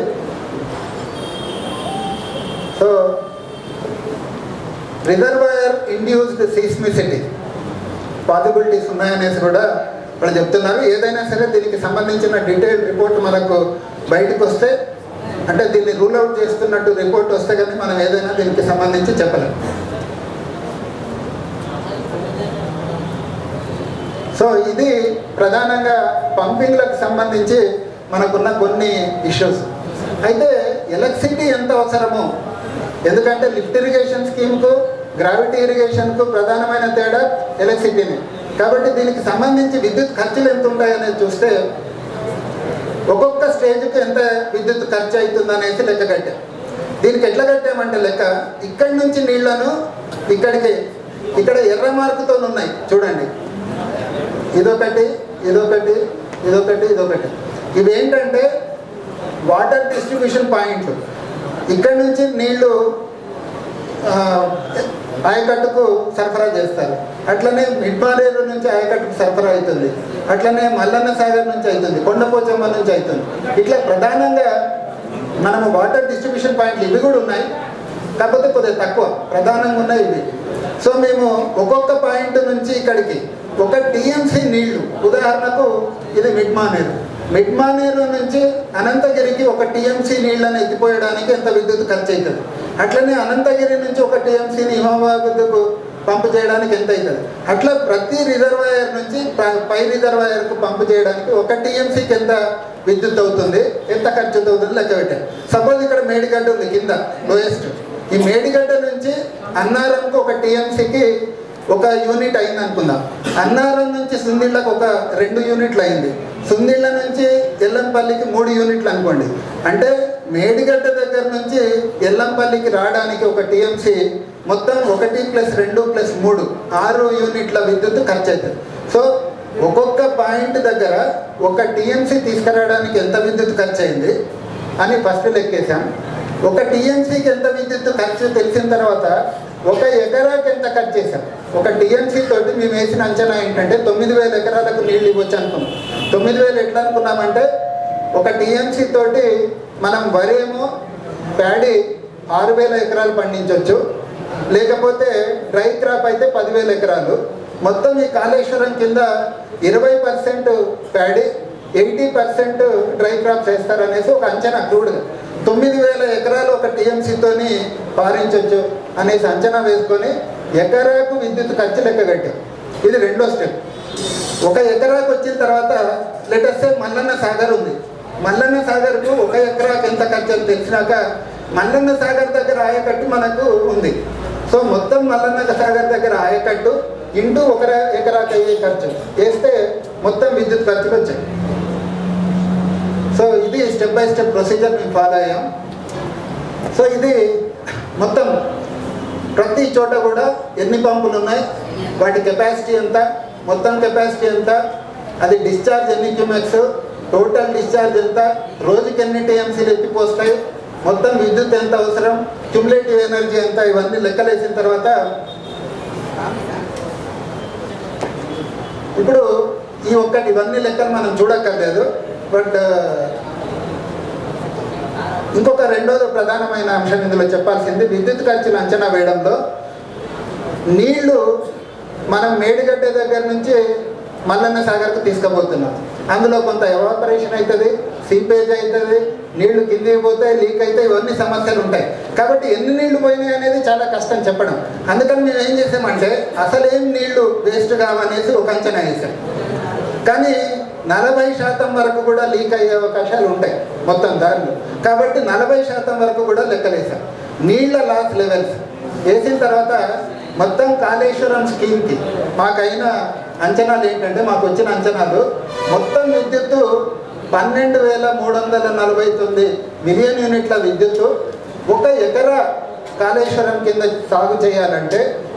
Speaker 1: So reservoir induced seismicity possibilities ఉన్నాయనేసి కూడా వాళ్ళు చెప్తున్నారు. ఏదైనా సరే దీనికి సంబంధించిన డీటెయిల్ రిపోర్ట్ మనకు బయటకు వస్తే, అంటే దీన్ని రూల్ అవుట్ చేస్తున్నట్టు రిపోర్ట్ వస్తే కానీ మనం ఏదైనా దీనికి సంబంధించి చెప్పలేం. సో ఇది ప్రధానంగా పంపింగ్లకు సంబంధించి మనకున్న కొన్ని ఇష్యూస్. అయితే ఎలక్ట్రిసిటీ ఎంత అవసరమో, ఎందుకంటే లిఫ్ట్ ఇరిగేషన్ స్కీమ్కు గ్రావిటీ ఇరిగేషన్కు ప్రధానమైన తేడా ఎలక్ట్రిసిటీని. కాబట్టి దీనికి సంబంధించి విద్యుత్ ఖర్చులు ఎంత ఉంటాయనేది చూస్తే ఒక్కొక్క స్టేజ్కి ఎంత విద్యుత్ ఖర్చు అవుతుంది అనేసి లెక్క కట్టాం. దీనికి ఎట్లా కట్టామంటే లెక్క ఇక్కడి నుంచి నీళ్లను ఇక్కడికి ఇక్కడ ఎర్ర మార్కుతో ఉన్నాయి చూడండి, ఇదొకటి ఇదొకటి ఇదొకటి ఇదొకటి. ఇవేంటంటే వాటర్ డిస్ట్రిబ్యూషన్ పాయింట్లు. ఇక్కడి నుంచి నీళ్లు ఆయకట్టుకు సరఫరా చేస్తారు. అట్లనే మిడ్మారేరు నుంచి ఆయకట్టుకు సరఫరా అవుతుంది. అట్లనే మల్లన్న సాగర్ నుంచి అవుతుంది, కొండపోచమ్మ నుంచి అవుతుంది. ఇట్లా ప్రధానంగా మనము వాటర్ డిస్ట్రిబ్యూషన్ పాయింట్లు ఇవి కూడా ఉన్నాయి, కాకపోతే కొద్దిగా తక్కువ ప్రధానంగా ఉన్నాయి ఇవి. సో మేము ఒక్కొక్క పాయింట్ నుంచి ఇక్కడికి ఒక టీఎంసీ నీళ్లు, ఉదాహరణకు ఇది మిడ్మానేరు, మిడ్మానేరు నుంచి అనంతగిరికి ఒక టీఎంసీ నీళ్లను ఎత్తిపోయడానికి ఎంత విద్యుత్ ఖర్చు అవుతుంది. అట్లనే అనంతగిరి నుంచి ఒక టీఎంసీని హిమాబాద్కు పంపు చేయడానికి ఎంత అవుతుంది. అట్లా ప్రతి రిజర్వాయర్ నుంచి పై రిజర్వాయర్కు పంపు చేయడానికి ఒక టీఎంసీకి ఎంత విద్యుత్ అవుతుంది, ఎంత ఖర్చు అవుతుంది లెక్క పెట్టారు. సపోజ్ ఇక్కడ మేడిగడ్డ ఉంది కింద లోయెస్ట్, ఈ మేడిగడ్డ నుంచి అన్నారంకు ఒక టీఎంసీకి ఒక యూనిట్ అయింది అనుకుందాం. అన్నారం నుంచి సుందిళ్ళకు ఒక రెండు యూనిట్లు అయింది, సుందిళ్ళ నుంచి ఎల్లంపల్లికి మూడు యూనిట్లు అనుకోండి. అంటే మేడిగడ్డ దగ్గర నుంచి ఎల్లంపల్లికి రావడానికి ఒక టీఎంసీ మొత్తం ఒకటి ప్లస్ రెండు ప్లస్ మూడు ఆరు యూనిట్ల విద్యుత్ ఖర్చు అవుతుంది. సో ఒక్కొక్క పాయింట్ దగ్గర ఒక టీఎంసీ తీసుకురావడానికి ఎంత విద్యుత్ ఖర్చు అయింది అని ఫస్ట్ లెక్కేసాం. ఒక టీఎంసీకి ఎంత విద్యుత్ ఖర్చు తెలిసిన తర్వాత ఒక ఎకరాకి ఎంత ఖర్చు చేశాం. ఒక టీఎంసీ తోటి మేము వేసిన అంచనా ఏంటంటే తొమ్మిది వేల ఎకరాలకు నీళ్ళు ఇవ్వచ్చు అనుకున్నాం. తొమ్మిది వేలు ఎట్లా అనుకున్నామంటే ఒక టీఎంసీ తోటి మనం వరి ఏమో ప్యాడీ ఆరు వేల ఎకరాలు పండించవచ్చు, లేకపోతే డ్రై క్రాప్ అయితే పదివేల ఎకరాలు. మొత్తం ఈ కాళేశ్వరం కింద ఇరవై percent paddy eighty percent dry crops వేస్తారనేసి ఒక అంచనా క్రూడ్గా తొమ్మిది వేల ఎకరాలు ఒక టీఎంసీతోని పారించవచ్చు అనేసి అంచనా వేసుకొని ఎకరాకు విద్యుత్ ఖర్చు లెక్క కట్టాం. ఇది రెండో స్టెప్. ఒక ఎకరాకు వచ్చిన తర్వాత లెటర్సే మల్లన్న సాగర్ ఉంది, మల్లన్న సాగర్కు ఒక ఎకరాకు ఎంత ఖర్చు అని తెలిసినాక మల్లన్న సాగర్ దగ్గర ఆయకట్టు మనకు ఉంది. సో మొత్తం మల్లన్న సాగర్ దగ్గర ఆయకట్టు ఇంటూ ఒక ఎకరాకు అయ్యే ఖర్చు వేస్తే మొత్తం విద్యుత్ ఖర్చులు వచ్చాయి. సో ఇది స్టెప్ బై స్టెప్ ప్రొసీజర్ మేము ఫాలో అయ్యాం. సో ఇది మొత్తం ప్రతి చోట కూడా ఎన్ని పంపులు ఉన్నాయి, వాటి కెపాసిటీ ఎంత, మొత్తం కెపాసిటీ ఎంత, అది డిశ్చార్జ్ ఎన్ని క్యూమెక్స్, టోటల్ డిశ్చార్జ్ ఎంత, రోజుకి ఎన్ని టీఎంసీలు ఎత్తిపోస్తాయి, మొత్తం విద్యుత్ ఎంత అవసరం, క్యుములేటివ్ ఎనర్జీ ఎంత, ఇవన్నీ లెక్కలేసిన తర్వాత ఇప్పుడు ఈ ఒక్కటి ఇవన్నీ లెక్కలు మనం చూడక్కర్లేదు. బట్ ఇంకొక రెండోది ప్రధానమైన అంశం ఇందులో చెప్పాల్సింది విద్యుత్ ఖర్చులు అంచనా వేయడంలో నీళ్లు మనం మేడిగడ్డ దగ్గర నుంచి మల్లన్న సాగర్కు తీసుకుపోతున్నాం. అందులో కొంత ఎవాపరేషన్ అవుతుంది, సీపేజ్ అవుతుంది, నీళ్లు కిందికి పోతాయి, లీక్ అయితే ఇవన్నీ సమస్యలు ఉంటాయి. కాబట్టి ఎన్ని నీళ్లు పోయినాయి అనేది చాలా కష్టం చెప్పడం. అందుకని మేము ఏం చేసామంటే అసలేం నీళ్లు వేస్ట్ కావనేసి ఒక అంచనా వేసాం. కానీ నలభై శాతం వరకు కూడా లీక్ అయ్యే అవకాశాలు ఉంటాయి మొత్తం దారిలో. కాబట్టి నలభై శాతం వరకు కూడా లెక్కలేసాం. నీళ్ల లాస్ లెవెల్స్ వేసిన తర్వాత మొత్తం కాళేశ్వరం స్కీమ్కి మాకైన అంచనాలు ఏంటంటే, మాకు వచ్చిన అంచనాలు మొత్తం విద్యుత్తు పన్నెండు వేల మూడు వందల నలభై తొమ్మిది మిలియన్ యూనిట్ల విద్యుత్తు ఒక ఎకరా కాళేశ్వరం కింద సాగు చేయాలంటే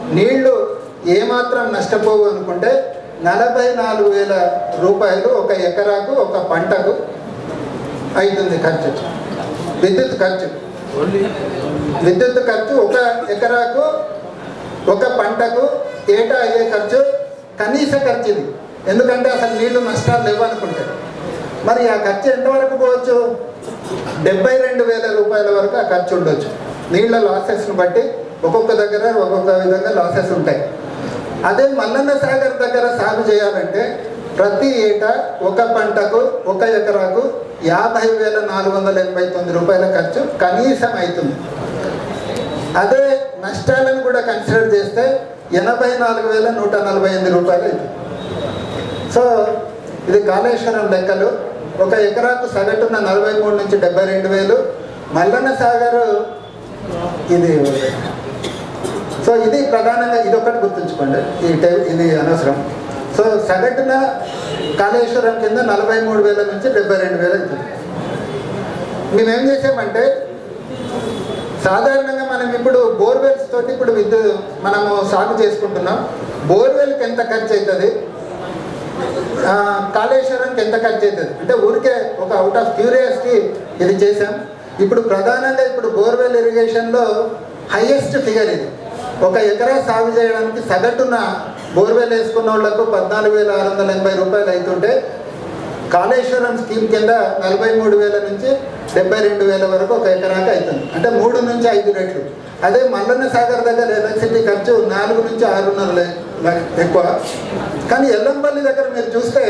Speaker 1: నీళ్లు ఏమాత్రం నష్టపోవు అనుకుంటే నలభై నాలుగు వేల రూపాయలు ఒక ఎకరాకు ఒక పంటకు అవుతుంది ఖర్చు, విద్యుత్ ఖర్చు. విద్యుత్ ఖర్చు ఒక ఎకరాకు ఒక పంటకు ఏటా అయ్యే ఖర్చు కనీస ఖర్చు ఇది. ఎందుకంటే అసలు నీళ్లు నష్టాలు లేవు అనుకుంటే మరి ఆ ఖర్చు ఎంతవరకు పోవచ్చు? డెబ్బై రెండు వేల రూపాయల వరకు ఆ ఖర్చు ఉండొచ్చు. నీళ్ల లాసెస్ను బట్టి ఒక్కొక్క దగ్గర ఒక్కొక్క విధంగా లాసెస్ ఉంటాయి. అదే మల్లన్న సాగర్ దగ్గర సాగు చేయాలంటే ప్రతి ఏటా ఒక పంటకు ఒక ఎకరాకు యాభై వేల నాలుగు వందల ఎనభై తొమ్మిది రూపాయల ఖర్చు కనీసం అవుతుంది. అదే నష్టాలను కూడా కన్సిడర్ చేస్తే ఎనభై నాలుగు వేల నూట నలభై ఎనిమిది రూపాయలు అవుతుంది. సో ఇది కాళేశ్వరం లెక్కలు. ఒక ఎకరాకు సగటున నలభై మూడు నుంచి డెబ్బై రెండు వేలు. మల్లన్న సాగర్ ఇది. సో ఇది ప్రధానంగా ఇదొకటి గుర్తుంచుకోండి, ఈ టై ఇది అనవసరం. సో సగటున కాళేశ్వరం కింద నలభై మూడు వేల నుంచి డెబ్బై రెండు వేలు అవుతుంది. మేమేం చేసామంటే సాధారణంగా మనం ఇప్పుడు బోర్వెల్స్ తోటి ఇప్పుడు విద్యుత్ మనము సాగు చేసుకుంటున్నాం. బోర్వెల్కి ఎంత ఖర్చు అవుతుంది, కాళేశ్వరంకి ఎంత ఖర్చు అవుతుంది అంటే ఊరికే ఒక అవుట్ ఆఫ్ క్యూరియాసిటీ ఇది చేసాం. ఇప్పుడు ప్రధానంగా ఇప్పుడు బోర్వెల్ ఇరిగేషన్లో హైయెస్ట్ ఫిగర్ ఇది. ఒక ఎకరా సాగు చేయడానికి సగటున బోర్వెల్ వేసుకున్న వాళ్ళకు పద్నాలుగు వేల ఆరు వందల ఎనభై రూపాయలు అవుతుంటే కాళేశ్వరం స్కీమ్ కింద నలభై మూడు వేల నుంచి డెబ్బై రెండు వేల వరకు ఒక ఎకరాకి అవుతుంది. అంటే మూడు నుంచి ఐదు రెట్లు. అదే మల్లన్న సాగర్ దగ్గర ఎలక్ట్రిసిటీ ఖర్చు నాలుగు నుంచి ఆరున్నర ఎక్కువ. కానీ ఎల్లంపల్లి దగ్గర మీరు చూస్తే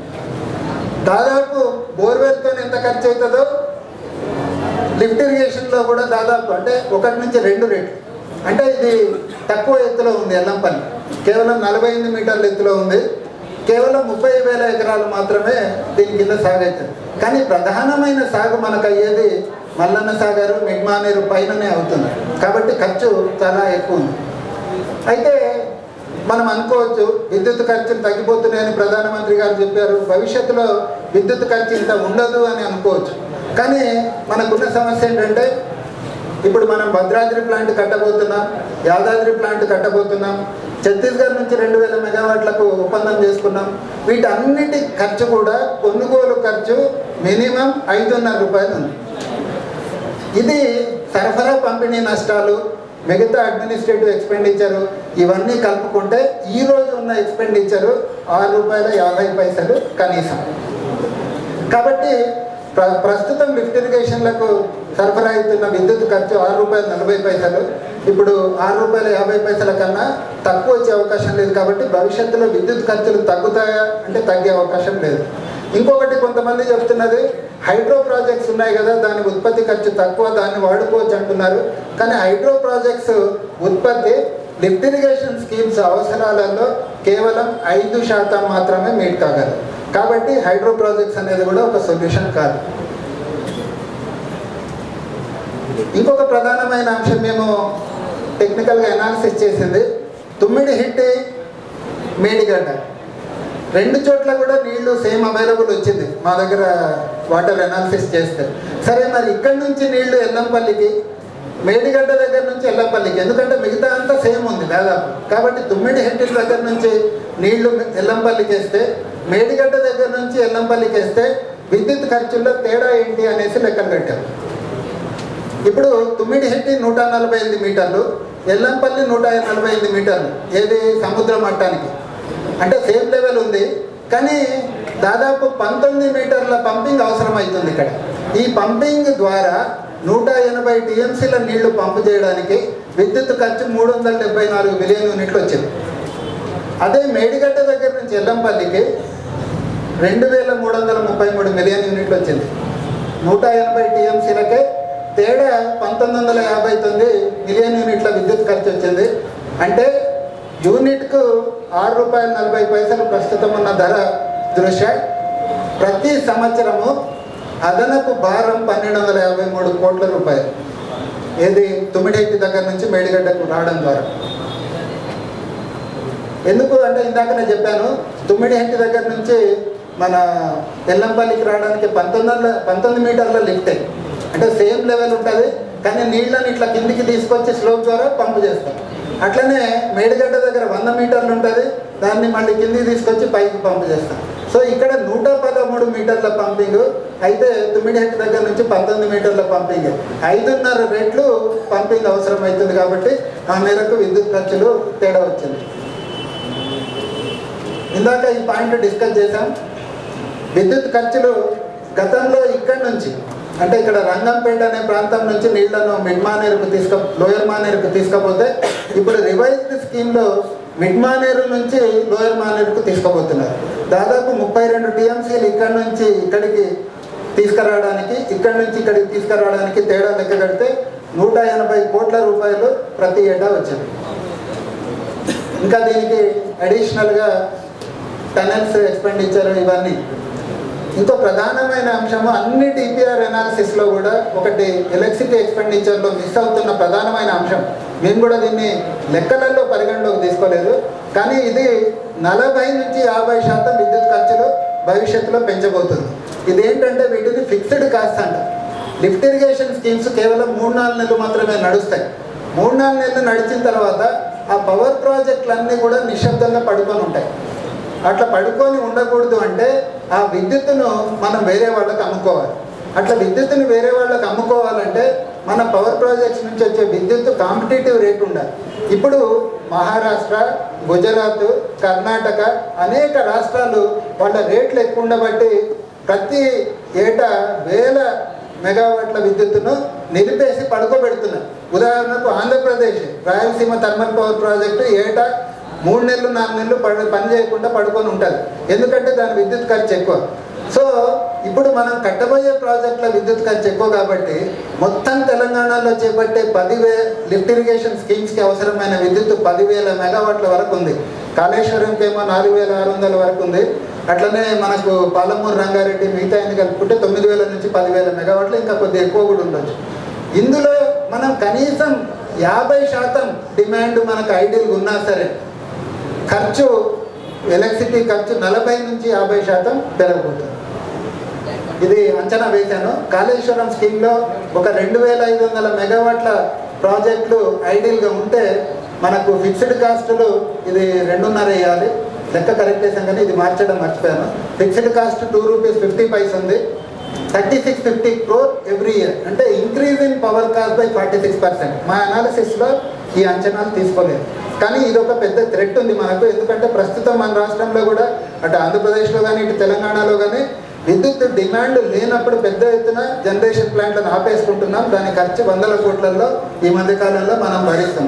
Speaker 1: దాదాపు బోర్వెల్తో ఎంత ఖర్చు అవుతుందో లిఫ్ట్ ఇరిగేషన్లో కూడా దాదాపు అంటే ఒకటి నుంచి రెండు రెట్లు. అంటే ఇది తక్కువ ఎత్తులో ఉంది. ఎల్లంపల్లి కేవలం నలభై ఎనిమిది మీటర్ల ఎత్తులో ఉంది. కేవలం ముప్పై వేల ఎకరాలు మాత్రమే దీని కింద సాగు అవుతుంది. కానీ ప్రధానమైన సాగు మనకు అయ్యేది మల్లన్న సాగర్ మిడ్మానేరు పైననే అవుతుంది. కాబట్టి ఖర్చు చాలా ఎక్కువ ఉంది. అయితే మనం అనుకోవచ్చు విద్యుత్ ఖర్చులు తగ్గిపోతున్నాయని ప్రధానమంత్రి గారు చెప్పారు, భవిష్యత్తులో విద్యుత్ ఖర్చు ఇంత ఉండదు అని అనుకోవచ్చు. కానీ మనకున్న సమస్య ఏంటంటే ఇప్పుడు మనం భద్రాద్రి ప్లాంట్ కట్టబోతున్నాం, యాదాద్రి ప్లాంట్ కట్టబోతున్నాం, ఛత్తీస్గఢ్ నుంచి రెండు వేల మెగావాట్లకు ఒప్పందం చేసుకున్నాం. వీటన్నిటి ఖర్చు కూడా కొనుగోలు ఖర్చు మినిమం ఐదున్నర రూపాయలు ఉంది. ఇది సరఫరా పంపిణీ నష్టాలు, మిగతా అడ్మినిస్ట్రేటివ్ ఎక్స్పెండిచరు ఇవన్నీ కలుపుకుంటే ఈరోజు ఉన్న ఎక్స్పెండిచరు ఆరు రూపాయల యాభై పైసలు కనీసం. కాబట్టి ప్ర ప్రస్తుతం లిఫ్ట్ ఇరిగేషన్లకు సరఫరా అవుతున్న విద్యుత్ ఖర్చు ఆరు రూపాయల నలభై పైసలు. ఇప్పుడు ఆరు రూపాయల యాభై పైసల కన్నా తక్కువ వచ్చే అవకాశం లేదు. కాబట్టి భవిష్యత్తులో విద్యుత్ ఖర్చులు తగ్గుతాయా అంటే తగ్గే అవకాశం లేదు. ఇంకొకటి కొంతమంది చెప్తున్నది హైడ్రో ప్రాజెక్ట్స్ ఉన్నాయి కదా, దాని ఉత్పత్తి ఖర్చు తక్కువ, దాన్ని వాడుకోవచ్చు అంటున్నారు. కానీ హైడ్రో ప్రాజెక్ట్స్ ఉత్పత్తి లిఫ్ట్ ఇరిగేషన్ స్కీమ్స్ అవసరాలలో కేవలం ఐదు శాతం మాత్రమే మీట్ కాగలరు. కాబట్టి హైడ్రో ప్రాజెక్ట్స్ అనేది కూడా ఒక సొల్యూషన్ కాదు. ఇంకొక ప్రధానమైన అంశం మేము టెక్నికల్గా అనాలిసిస్ చేసింది తుమ్మిడి హిట్టి మేడిగడ్డ రెండు చోట్ల కూడా నీళ్లు సేమ్ అవైలబుల్ వచ్చింది మా దగ్గర వాటర్ అనాలిసిస్ చేస్తే. సరే మరి ఇక్కడి నుంచి నీళ్లు ఎల్లంపల్లికి, మేడిగడ్డ దగ్గర నుంచి ఎల్లంపల్లికి, ఎందుకంటే మిగతా అంతా సేమ్ ఉంది దాదాపు. కాబట్టి తుమ్మిడి హిట్టి దగ్గర నుంచి నీళ్లు ఎల్లంపల్లికి వేస్తే, మేడిగడ్డ దగ్గర నుంచి ఎల్లంపల్లికి వేస్తే విద్యుత్ ఖర్చుల్లో తేడా ఏంటి అనేసి లెక్కలు పెట్టారు. ఇప్పుడు తుమ్మిడి హిట్టి నూట నలభై ఎనిమిది మీటర్లు, ఎల్లంపల్లి నూట నలభై ఎనిమిది మీటర్లు, ఏది సముద్ర మట్టానికి, అంటే సేమ్ లెవెల్ ఉంది. కానీ దాదాపు పంతొమ్మిది మీటర్ల పంపింగ్ అవసరం అవుతుంది ఇక్కడ. ఈ పంపింగ్ ద్వారా నూట ఎనభై టీఎంసీల నీళ్లు పంపు చేయడానికి విద్యుత్ ఖర్చు మూడు వందల డెబ్బై నాలుగు మిలియన్ యూనిట్లు వచ్చింది. అదే మేడిగడ్డ దగ్గర నుంచి ఎల్లంపల్లికి రెండు వేల మూడు వందల ముప్పై మూడు మిలియన్ యూనిట్లు వచ్చింది. నూట ఎనభై టీఎంసీలకే తేడా పంతొమ్మిది వందల యాభై తొమ్మిది మిలియన్ యూనిట్ల విద్యుత్ ఖర్చు వచ్చింది. అంటే యూనిట్కు ఆరు రూపాయల నలభై పైసలు ప్రస్తుతం ఉన్న ధర దృష్ట్యా ప్రతి సంవత్సరము అదనపు భారం పన్నెండు వందల యాభై మూడు కోట్ల రూపాయలు ఏది తుమ్మిడిహెట్టి దగ్గర నుంచి మేడిగడ్డకు రావడం ద్వారా. ఎందుకు అంటే ఇందాక నేను చెప్పాను, తుమ్మిడిహెట్టి దగ్గర నుంచి మన ఎల్లంపల్లికి రావడానికి పంతొమ్మిది వందల పంతొమ్మిది మీటర్ల లిఫ్టే, అంటే సేమ్ లెవెల్ ఉంటుంది. కానీ నీళ్ళని ఇట్లా కిందికి తీసుకొచ్చి స్లోప్ ద్వారా పంపు చేస్తాం. అట్లనే మేడిగడ్డ దగ్గర వంద మీటర్లు ఉంటుంది, దాన్ని మళ్ళీ కిందికి తీసుకొచ్చి పైకి పంపు చేస్తాం. సో ఇక్కడ నూట పదమూడు మీటర్ల పంపింగ్ అయితే తుమ్మిడిహెట్టు దగ్గర నుంచి పంతొమ్మిది మీటర్ల పంపింగ్, ఐదున్నర రెట్లు పంపింగ్ అవసరం అవుతుంది. కాబట్టి ఆ మేరకు విద్యుత్ ఖర్చులు తేడా వచ్చింది. ఇందాక ఈ పాయింట్ డిస్కస్ చేశాం. విద్యుత్ ఖర్చులు గతంలో ఇక్కడి నుంచి అంటే ఇక్కడ రంగంపేట అనే ప్రాంతం నుంచి నీళ్లను మిడ్ మానేరుకు తీసుక లోయర్ మానేరుకు తీసుకపోతే ఇప్పుడు రివైజ్డ్ స్కీమ్లో మిడ్ మానేరు నుంచి లోయర్ మానేరుకు తీసుకుపోతున్నారు. దాదాపు ముప్పై రెండు టీఎంసీలు ఇక్కడి నుంచి ఇక్కడికి తీసుకురావడానికి ఇక్కడి నుంచి ఇక్కడికి తీసుకురావడానికి తేడా లెక్క కడితే నూట ఎనభై కోట్ల రూపాయలు ప్రతి ఏటా వచ్చింది. ఇంకా దీనికి అడిషనల్గా టనల్స్ ఎక్స్పెండిచర్ ఇవన్నీ. ఇంకో ప్రధానమైన అంశము అన్ని టీపీఆర్ ఎనాలిసిస్లో కూడా ఒకటి ఎలక్ట్రిసిటీ ఎక్స్పెండిచర్లో మిస్ అవుతున్న ప్రధానమైన అంశం. మేము కూడా దీన్ని లెక్కలలో పరిగణలోకి తీసుకోలేదు, కానీ ఇది నలభై నుంచి యాభై శాతం విద్యుత్ ఖర్చులు భవిష్యత్తులో పెంచబోతుంది. ఇదేంటంటే వీటిని ఫిక్స్డ్ కాస్ట్ అంట. లిఫ్ట్ ఇరిగేషన్ స్కీమ్స్ కేవలం మూడు నాలుగు నెలలు మాత్రమే నడుస్తాయి. మూడు నాలుగు నెలలు నడిచిన తర్వాత ఆ పవర్ ప్రాజెక్టులన్నీ కూడా నిశ్శబ్దంగా పడుకొని ఉంటాయి. అట్లా పడుకొని ఉండకూడదు అంటే ఆ విద్యుత్తును మనం వేరే వాళ్ళకి అమ్ముకోవాలి. అట్లా విద్యుత్తుని వేరే వాళ్ళకి అమ్ముకోవాలంటే మన పవర్ ప్రాజెక్ట్స్ నుంచి వచ్చే విద్యుత్ కాంపిటేటివ్ రేట్ ఉండాలి. ఇప్పుడు మహారాష్ట్ర, గుజరాత్, కర్ణాటక అనేక రాష్ట్రాలు వాళ్ళ రేట్లు ఎక్కువ ఉండబట్టి ప్రతి ఏటా వేల మెగావాట్ల విద్యుత్తును నిలిపేసి పడుకోబెడుతున్నారు. ఉదాహరణకు Andhra Pradesh Rayalaseema thermal power project ఏటా మూడు నెలలు నాలుగు నెలలు పడు పని చేయకుండా పడుకొని ఉంటుంది. ఎందుకంటే దాని విద్యుత్ ఖర్చు ఎక్కువ. సో ఇప్పుడు మనం కట్టబోయే ప్రాజెక్టుల విద్యుత్ ఖర్చు ఎక్కువ కాబట్టి మొత్తం తెలంగాణలో చేపట్టే పదివే లిఫ్ట్ ఇరిగేషన్ స్కీమ్స్కి అవసరమైన విద్యుత్ పదివేల మెగావాట్ల వరకు ఉంది. కాళేశ్వరంకి ఏమో నాలుగు వేల ఆరు వందల వరకు ఉంది. అట్లనే మనకు పాలమూరు, రంగారెడ్డి మిగతా ఎన్ని కలుపుకుంటే తొమ్మిది వేల నుంచి పదివేల మెగావాట్లు, ఇంకా కొద్దిగా ఎక్కువ కూడా ఉండొచ్చు. ఇందులో మనం కనీసం యాభై శాతం డిమాండ్ మనకు ఐడియల్గా ఉన్నా సరే ఖర్చు ఎలక్ట్రిసిటీ ఖర్చు నలభై నుంచి యాభై శాతం పెరగబోతుంది. ఇది అంచనా వేశాను. కాళేశ్వరం స్కీమ్లో ఒక రెండు వేల ఐదు వందల మెగావాట్ల ప్రాజెక్టులు ఐడియల్గా ఉంటే మనకు ఫిక్స్డ్ కాస్టులు ఇది రెండున్నర వేయాలి. లెక్క కరెక్ట్ చేసాం కానీ ఇది మార్చడం మర్చిపోయాను. Fixed cost two rupees fifty paise ఉంది. Thirty six fifty crore every year అంటే increase in power cost by forty six percent. మా అనాలిసిస్లో ఈ అంచనాలు తీసుకోలేదు, కానీ ఇది ఒక పెద్ద థ్రెట్ ఉంది మనకు. ఎందుకంటే ప్రస్తుతం మన రాష్ట్రంలో కూడా అటు ఆంధ్రప్రదేశ్లో కానీ ఇటు తెలంగాణలో కానీ విద్యుత్ డిమాండ్ లేనప్పుడు పెద్ద ఎత్తున జనరేషన్ ప్లాంట్లను ఆపేసుకుంటున్నాం. దాని ఖర్చు వందల కోట్లలో ఈ మధ్యకాలంలో మనం భరిస్తాం.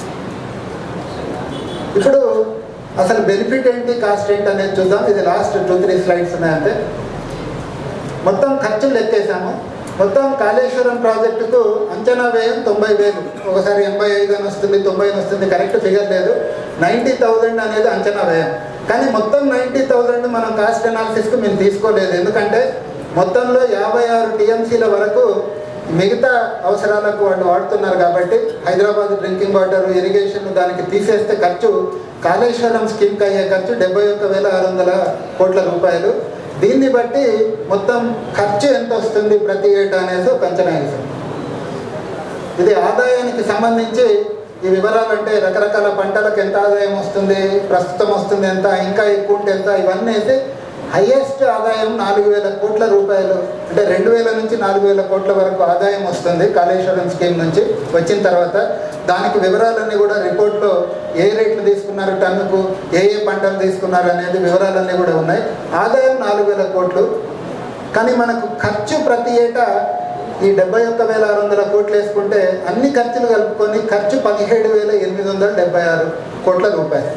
Speaker 1: ఇప్పుడు అసలు బెనిఫిట్ ఏంటి, కాస్ట్ ఏంటి అనేది చూద్దాం. ఇది లాస్ట్ టూ త్రీ స్లైడ్స్ ఉన్నాయంటే మొత్తం ఖర్చులు లెక్కేసాము. మొత్తం కాళేశ్వరం ప్రాజెక్టుకు అంచనా వ్యయం తొంభై వేలు, ఒకసారి ఎనభై ఐదు అని వస్తుంది, తొంభై అని వస్తుంది, కరెక్ట్ ఫిగర్ లేదు. నైంటీ థౌజండ్ అనేది అంచనా వ్యయం. కానీ మొత్తం నైంటీ థౌజండ్ మనం కాస్ట్ అనాలిసిస్కు మేము తీసుకోలేదు. ఎందుకంటే మొత్తంలో యాభై ఆరు టీఎంసీల వరకు మిగతా అవసరాలకు వాళ్ళు వాడుతున్నారు కాబట్టి హైదరాబాద్ డ్రింకింగ్ వాటర్, ఇరిగేషన్ దానికి తీసేస్తే ఖర్చు కాళేశ్వరం స్కీమ్కి అయ్యే ఖర్చు డెబ్బై ఒక్క వేల ఆరు వందల కోట్ల రూపాయలు. దీన్ని బట్టి మొత్తం ఖర్చు ఎంత వస్తుంది ప్రతి ఏటా అనేది ఒక అంచనా వేసాం. ఇది ఆదాయానికి సంబంధించి ఈ వివరాలు అంటే రకరకాల పంటలకు ఎంత ఆదాయం వస్తుంది, ప్రస్తుతం వస్తుంది ఎంత, ఇంకా ఎక్కువ ఉంటే ఎంత, ఇవన్నీ అయితే హైయెస్ట్ ఆదాయం నాలుగు వేల కోట్ల రూపాయలు అంటే రెండు వేల నుంచి నాలుగు వేల కోట్ల వరకు ఆదాయం వస్తుంది కాళేశ్వరం స్కీమ్ నుంచి వచ్చిన తర్వాత. దానికి వివరాలన్నీ కూడా రిపోర్ట్లో ఏ రేట్లు తీసుకున్నారు టన్నుకు, ఏ ఏ పంటలు తీసుకున్నారు అనేది వివరాలన్నీ కూడా ఉన్నాయి. ఆదాయం నాలుగు వేల కోట్లు, కానీ మనకు ఖర్చు ప్రతి ఏటా ఈ డెబ్బై ఒక్క వేల ఆరు వందల కోట్లు వేసుకుంటే అన్ని ఖర్చులు కలుపుకొని ఖర్చు పదిహేడు వేల ఎనిమిది వందల డెబ్బై ఆరు కోట్ల రూపాయలు.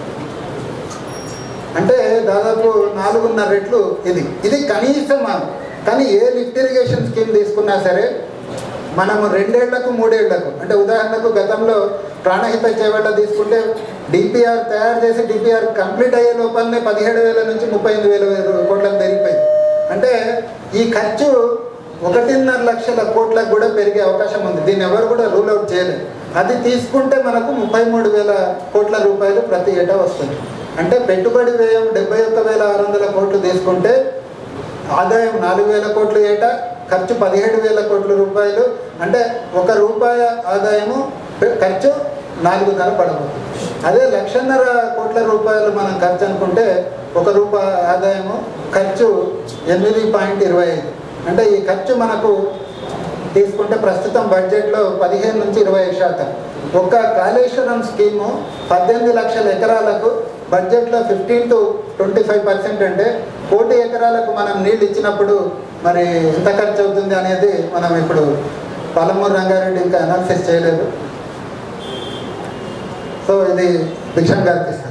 Speaker 1: అంటే దాదాపు నాలుగున్నర రెట్లు ఇది ఇది కనీసం. కానీ ఏ లిఫ్ట్ ఇరిగేషన్ స్కీమ్ తీసుకున్నా సరే మనము రెండేళ్లకు మూడేళ్లకు అంటే ఉదాహరణకు గతంలో ప్రాణహిత చేవళ్ళ తీసుకుంటే డిపిఆర్ తయారు చేసి డిపిఆర్ కంప్లీట్ అయ్యే లోపలనే పదిహేడు వేల నుంచి ముప్పై ఎనిమిది వేల కోట్లకు పెరిగిపోయింది. అంటే ఈ ఖర్చు ఒకటిన్నర లక్షల కోట్లకు కూడా పెరిగే అవకాశం ఉంది. దీన్ని ఎవరు కూడా రూల్ అవుట్ చేయలేదు. అది తీసుకుంటే మనకు ముప్పై మూడు వేల కోట్ల రూపాయలు ప్రతి ఏటా వస్తుంది. అంటే పెట్టుబడి వ్యయం డెబ్బై ఒక్క వేల ఆరు వందల కోట్లు తీసుకుంటే ఆదాయం నాలుగు వేల కోట్లు ఏటా, ఖర్చు పదిహేడు వేల కోట్ల రూపాయలు. అంటే ఒక రూపాయి ఆదాయము ఖర్చు నాలుగున్నర పడబోతుంది. అదే లక్షన్నర కోట్ల రూపాయలు మనం ఖర్చు అనుకుంటే ఒక రూపాయి ఆదాయము, ఖర్చు ఎనిమిది పాయింట్ ఇరవై ఐదు. అంటే ఈ ఖర్చు మనకు తీసుకుంటే ప్రస్తుతం బడ్జెట్లో పదిహేను నుంచి ఇరవై ఐదు శాతం. ఒక్క కాళేశ్వరం స్కీము పద్దెనిమిది లక్షల ఎకరాలకు బడ్జెట్లో fifteen to twenty five percent అంటే కోటి ఎకరాలకు మనం నీళ్ళు ఇచ్చినప్పుడు మరి ఎంత ఖర్చు అవుతుంది అనేది మనం ఇప్పుడు పాలమూరు రంగారెడ్డి ఇంకా అనాలిసిస్ చేయలేదు. సో ఇది భిక్షం గారికి